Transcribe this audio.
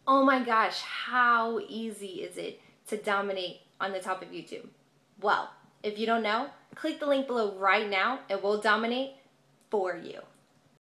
Oh my gosh, how easy is it to dominate on the top of YouTube? Well, if you don't know, click the link below right now and we'll dominate for you.